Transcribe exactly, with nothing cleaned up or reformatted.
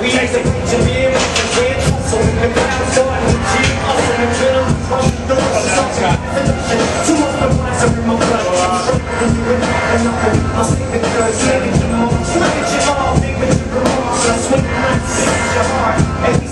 we ain't the to be able to get hustle. The crowd starting to cheer us in the middle of the door. Two of the ones are in my blood. I'm struggling to do it, and nothing. I'll stick the good, take it to more. Look at your all, big with your remarks. I swing the knife, save your heart.